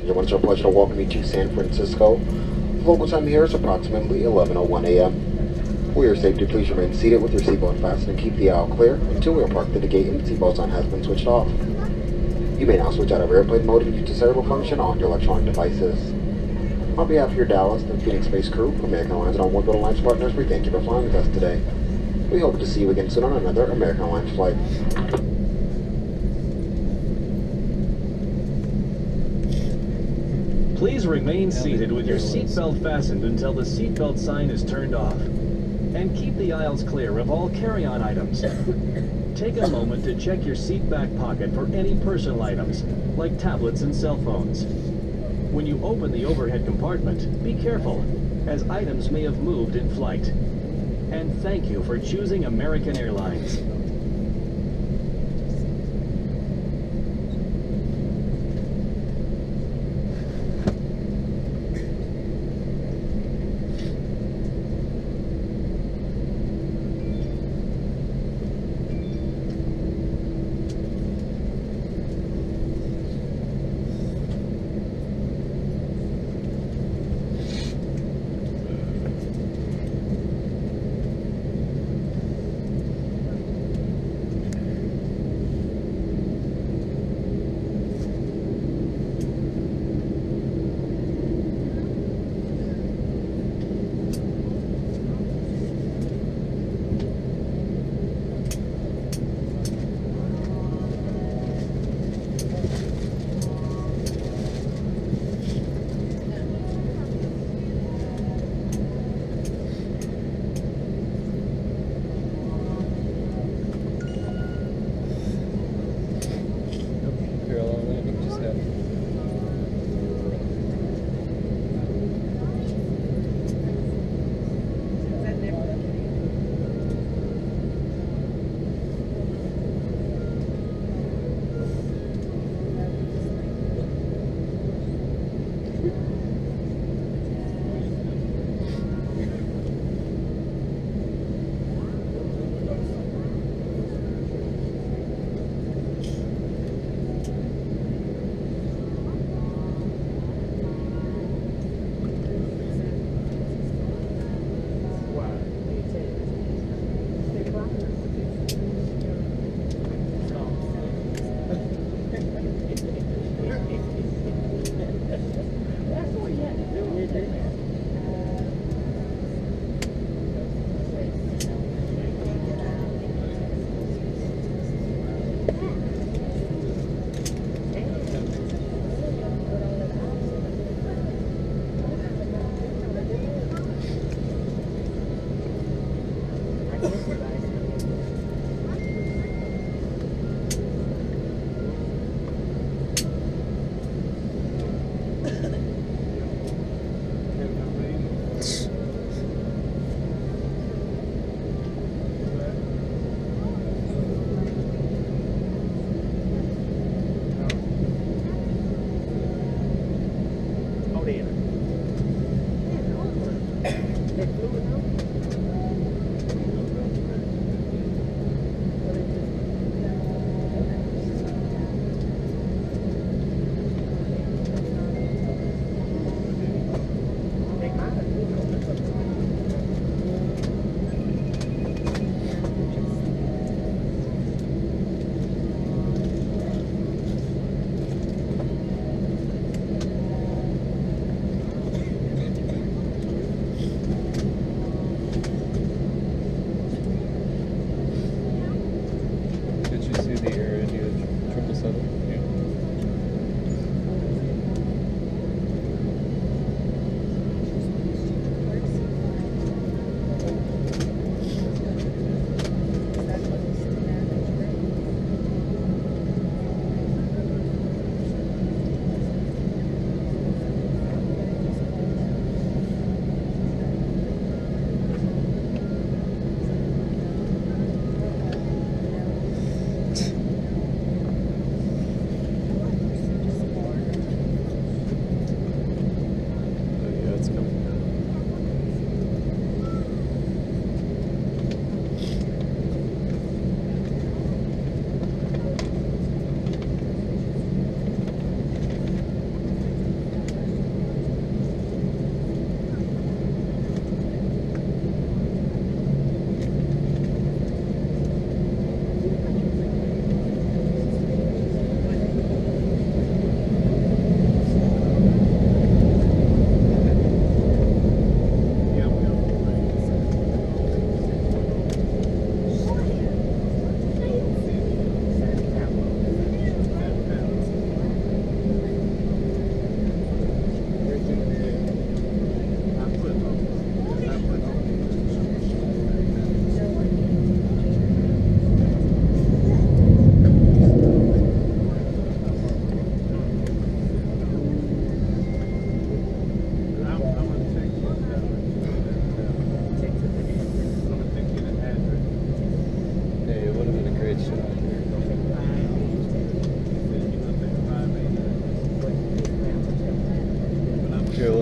everyone. It's our pleasure to welcome you to San Francisco. The local time here is approximately 11:01 a.m. For your safety, please remain seated with your seatbelt fastened and keep the aisle clear until we are parked at the gate and the seatbelt sign has been switched off. You may now switch out of airplane mode and use the disable function on your electronic devices. On behalf of your Dallas and Phoenix-based crew, American Airlines and all OneWorld Alliance partners, we thank you for flying with us today. We hope to see you again soon on another American Airlines flight. Please remain seated with your seatbelt fastened until the seatbelt sign is turned off. And keep the aisles clear of all carry-on items. Take a moment to check your seat back pocket for any personal items, like tablets and cell phones. When you open the overhead compartment, be careful, as items may have moved in flight. And thank you for choosing American Airlines.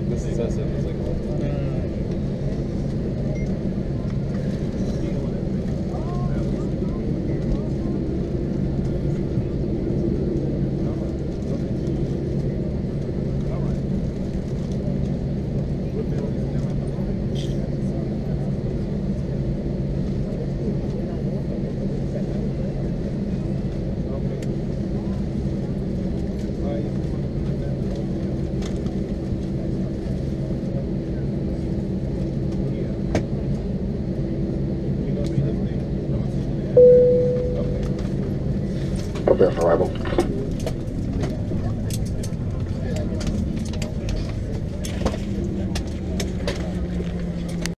like, this is us. It was like, Prepare for arrival.